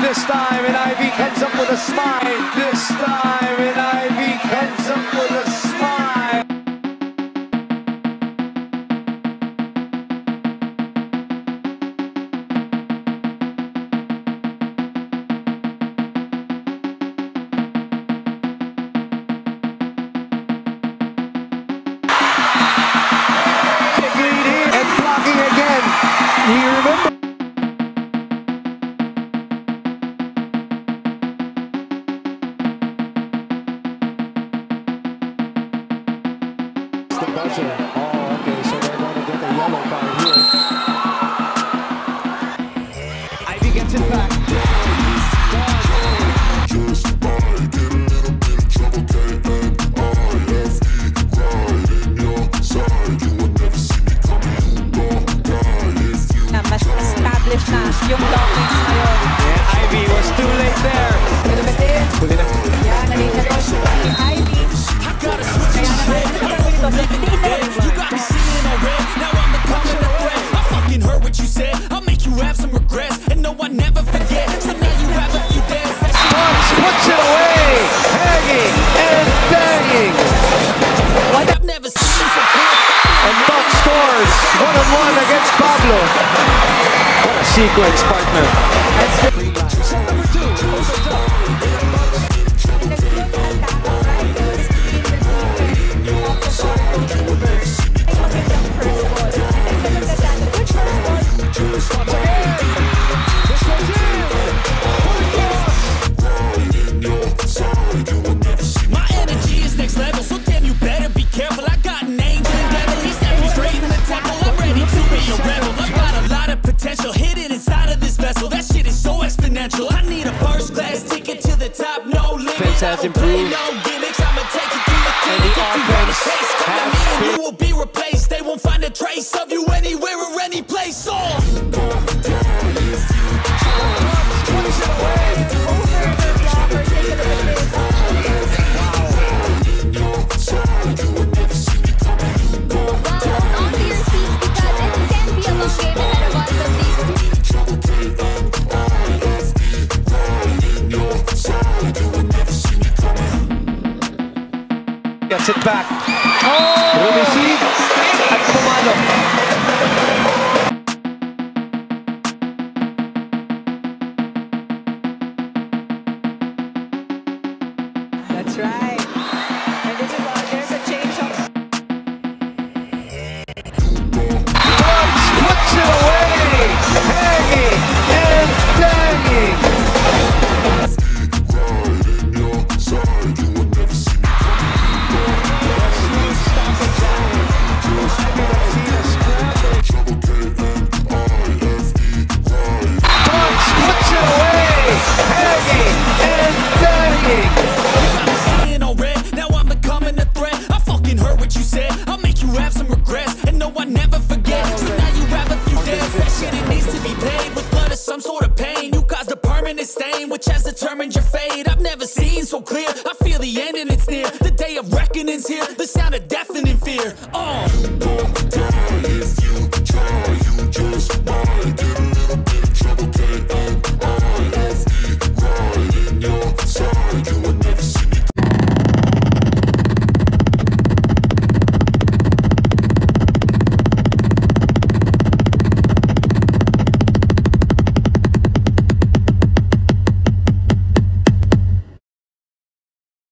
This time, and Ivy comes up with a smile. This time, and Ivy comes up with a smile. Big lead here, and blocking again. You remember? The buzzer. Oh, okay, so they're going to get a yellow card here. Ivy gets it back. Just might get a little bit of trouble, K-N-I-F-E, right in your side. You will never see me coming, you gon' die if you Mas established na yung blockings ngayon. Yeah, Ivy was too late there. Huli na. Yan, nalate na to si Ivy. Kaya naman, You got me seeing all red, now I'm becoming a threat. I fucking heard what you said, I'll make you have some regrets. And no, I never forget, so now you have a few days. Tots puts it away, hanging and banging. What I've never seen so clear. And Tots scores 1-on-1 against Pablo. What a sequence, partner. My energy is next level, so damn you better be careful. I got an angel and devil, he's stepping straight in the temple. I'm ready to be a rebel. I've got a lot of potential hidden inside of this vessel. That shit is so exponential. I need a first class ticket to the top, no limit. Defense has improved. No gimmicks, I'ma take you through the clinic. If you want a taste, come to me and you will be replaced. They won't find a trace of you anywhere or any place. Gets it back. Receive at pumalo. that's right. And this is there's a change of Tots puts it away, hanging and banging. right in your side. You will never see me trouble, K-N-I-F-E, right. Tots puts it away, hanging and banging. You got me seeing all red, now I'm becoming a threat. I fucking heard what you said, I'll make you have some regrets. And no, I never forget, so now you have a few days. That shit, it needs to be paid with blood or some sort of pain. You caused a permanent stain, which has determined your fate. I've never seen so clear, I feel the end and it's near. The day of reckoning's here, the sound of deafening fear.